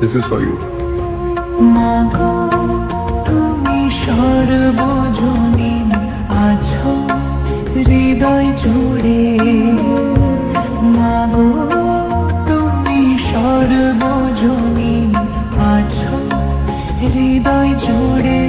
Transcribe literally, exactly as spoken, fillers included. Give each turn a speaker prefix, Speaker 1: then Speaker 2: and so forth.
Speaker 1: This is for you.
Speaker 2: মাগো তুমি সর্বজনীন আছো হৃদয় জুড়ে, মাগো তুমি সর্বজনীন আছো হৃদয় জুড়ে।